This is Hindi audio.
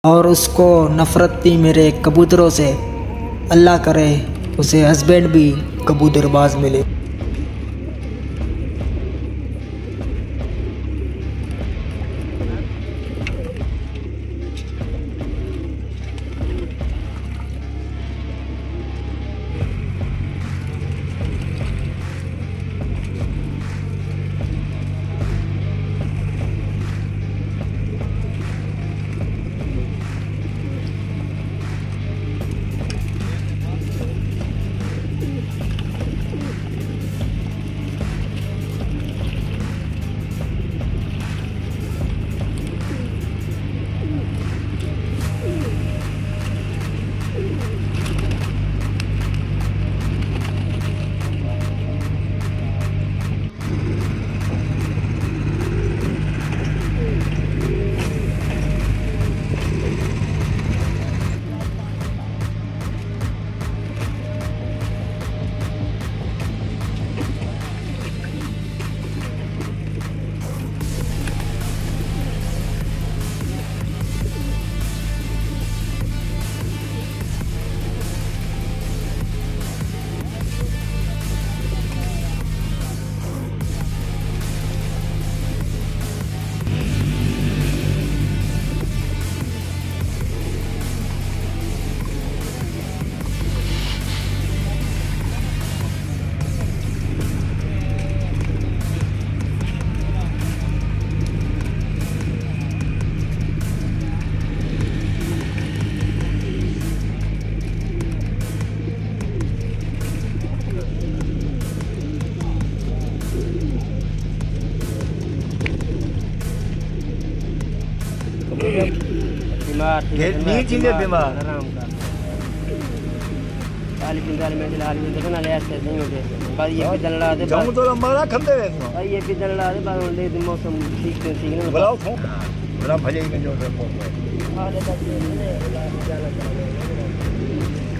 और उसको नफ़रत थी मेरे कबूतरों से। अल्लाह करे उसे हस्बैंड भी कबूतरबाज मिले। नीट जिंदे बीमार आराम कर खाली पिंजरे में दिला ली देखो ना ले ऐसे नहीं होते पर ये भी दलड़ा दे जाऊं तो हमारा खंदे है पर ये भी दलड़ा दे पर ले दिन मौसम ठीक नहीं बुलाओ बड़ा भले ही में जो है हां ले